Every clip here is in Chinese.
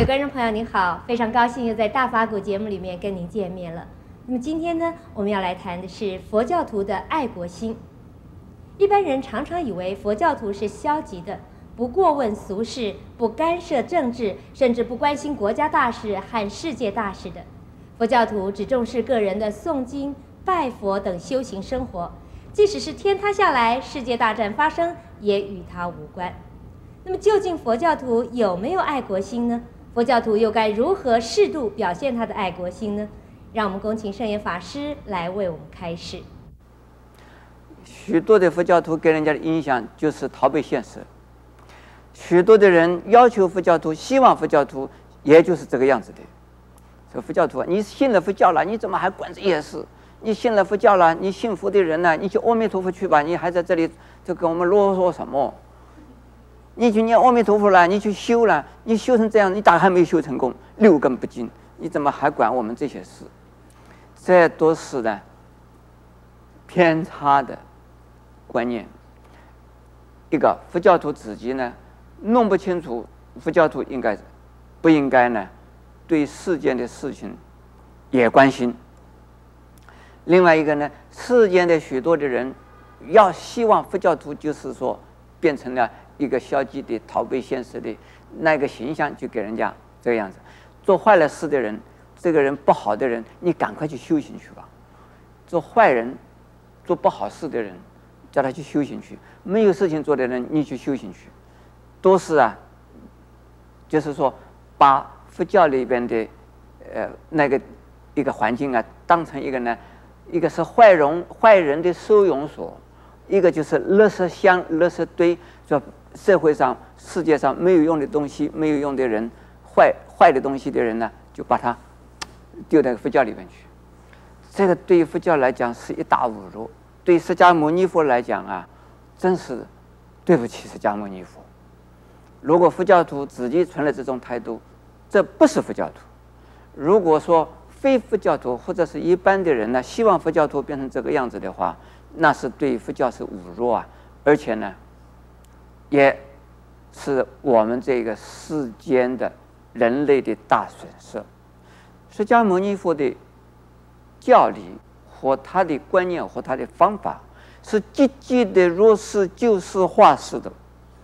观众朋友您好，非常高兴又在大法古节目里面跟您见面了。那么今天呢，我们要来谈的是佛教徒的爱国心。一般人常常以为佛教徒是消极的，不过问俗事，不干涉政治，甚至不关心国家大事和世界大事的。佛教徒只重视个人的诵经、拜佛等修行生活，即使是天塌下来、世界大战发生，也与他无关。那么究竟佛教徒有没有爱国心呢？佛教徒又该如何适度表现他的爱国心呢？让我们恭请圣严法师来为我们开示。 许多的佛教徒给人家的印象就是逃避现实，许多的人要求佛教徒，希望佛教徒也就是这个样子的。说佛教徒，你信了佛教了，你怎么还管这些事？你信了佛教了，你信佛的人呢，你去阿弥陀佛去吧，你还在这里就跟我们啰嗦什么？你去念阿弥陀佛了，你去修了，你修成这样，你大概还没修成功，六根不净，你怎么还管我们这些事？这都是呢偏差的观念。一个佛教徒自己呢弄不清楚，佛教徒不应该呢对世间的事情也关心。另外一个呢，世间的许多的人要希望佛教徒就是说变成了一个消极的、逃避现实的那个形象，就给人家这个样子。做坏了事的人，这个人不好的人，你赶快去修行去吧。做坏人、做不好事的人，叫他去修行去。没有事情做的人，你去修行去。都是就是说把佛教里边的那个一个环境当成一个呢，一个是坏人的收容所，一个就是垃圾箱、垃圾堆。说社会上、世界上没有用的东西、没有用的人、坏的东西的人呢，就把它丢到佛教里面去。这个对于佛教来讲是一大侮辱，对释迦牟尼佛来讲真是对不起释迦牟尼佛。如果佛教徒自己存了这种态度，这不是佛教徒。如果说非佛教徒或者是一般的人呢，希望佛教徒变成这个样子的话，那是对佛教是侮辱而且呢，也是我们这个世间的人类的大损失。释迦牟尼佛的教理和他的观念和他的方法是积极的入世救世化世的，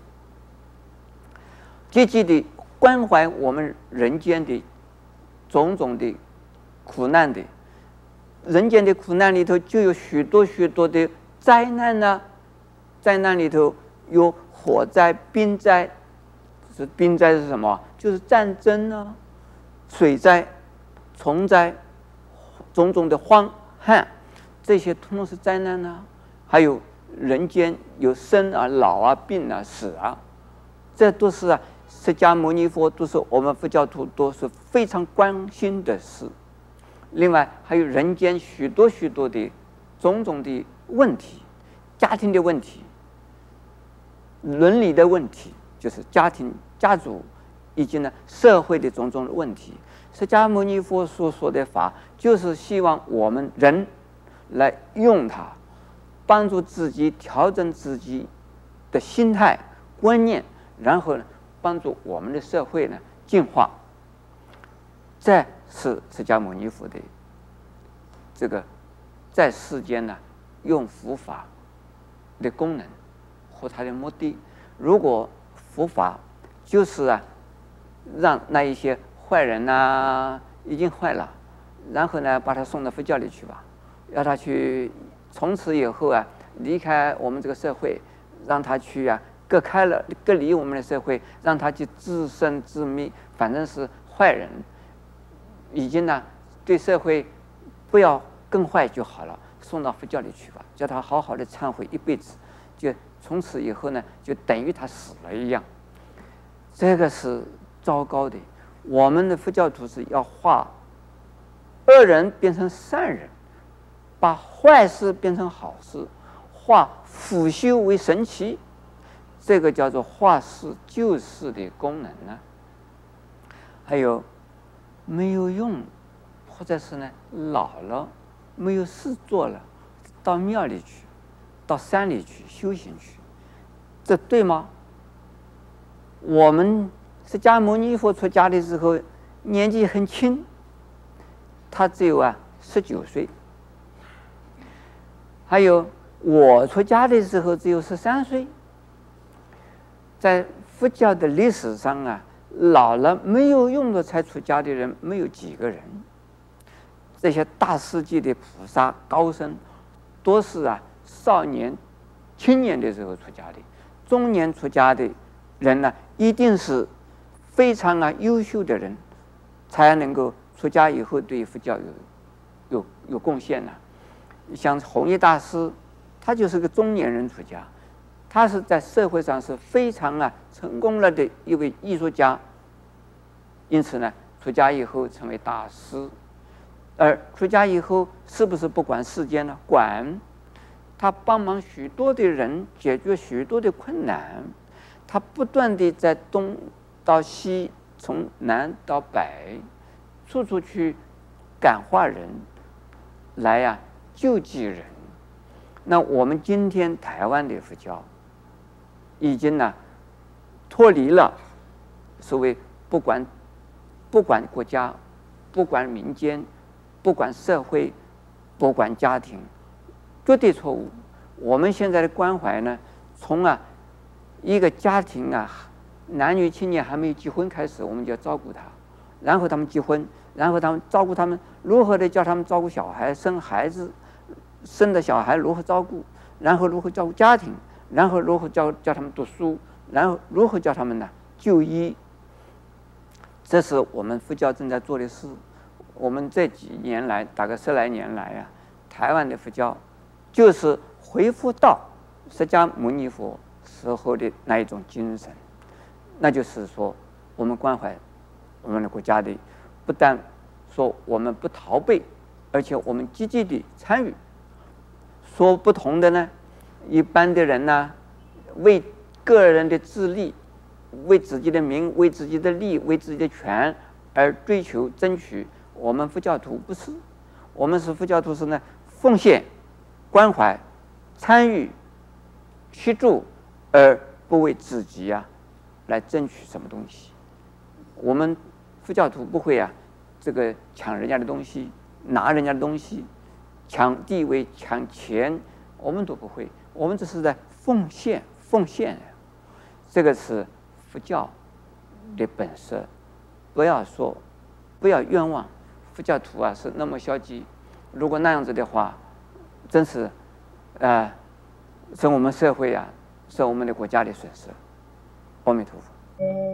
积极的关怀我们人间的种种的苦难的。人间的苦难里头就有许多许多的灾难灾难里头有火灾、冰灾。冰灾是什么？就是战争水灾、虫灾、种种的荒旱，这些通通是灾难还有人间有生老病死这都是释迦牟尼佛，都是我们佛教徒都是非常关心的事。另外还有人间许多许多的种种的问题，家庭的问题、伦理的问题，就是家庭、家族以及呢社会的种种的问题。释迦牟尼佛所说的法，就是希望我们人来用它，帮助自己调整自己的心态、观念，然后呢帮助我们的社会呢进化。这是释迦牟尼佛的这个在世间呢用佛法的功能和它的目的。如果佛法就是让那一些坏人已经坏了，然后呢把他送到佛教里去吧，要他去从此以后离开我们这个社会，让他去隔离我们的社会，让他去自生自灭，反正是坏人，已经对社会不要更坏就好了，送到佛教里去吧，叫他好好的忏悔一辈子，就从此以后呢就等于他死了一样。这个是糟糕的。我们的佛教徒是要化恶人变成善人，把坏事变成好事，化腐朽为神奇，这个叫做化世救世的功能还有没有用，或者是呢老了没有事做了，到庙里去，到山里去修行去，这对吗？我们释迦牟尼佛出家的时候年纪很轻，他只有19岁。还有我出家的时候只有13岁。在佛教的历史上老了没有用的才出家的人没有几个人。这些大世界的菩萨高僧，都是少年、青年的时候出家的。中年出家的人呢，一定是非常优秀的人，才能够出家以后对佛教有贡献呢。像弘一大师，他就是个中年人出家，他是在社会上是非常成功了的一位艺术家，因此呢，出家以后成为大师。而出家以后是不是不管世间呢？管，他帮忙许多的人解决许多的困难，他不断的在东到西，从南到北，处处去感化人，来救济人。那我们今天台湾的佛教已经脱离了所谓不管国家，不管民间，不管社会，不管家庭，绝对错误。我们现在的关怀呢，从一个家庭男女青年还没有结婚开始，我们就要照顾他，然后他们结婚，然后他们照顾他们如何的教他们照顾小孩，生孩子，生的小孩如何照顾，然后如何照顾家庭，然后如何教他们读书，然后如何教他们就医。这是我们佛教正在做的事。我们这几年来，大概10来年来台湾的佛教就是恢复到释迦牟尼佛时候的那一种精神，那就是说，我们关怀我们的国家的，不但说我们不逃避，而且我们积极的参与。说不同的呢，一般的人为个人的自利，为自己的名，为自己的利，为自己的权而追求争取。我们佛教徒不是，我们是佛教徒是奉献、关怀、参与、协助，而不为自己来争取什么东西。我们佛教徒不会这个抢人家的东西，拿人家的东西，抢地位、抢钱，我们都不会。我们这是在奉献。这个是佛教的本色。不要冤枉佛教徒是那么消极。如果那样子的话，真是是我们社会是我们的国家的损失。阿弥陀佛。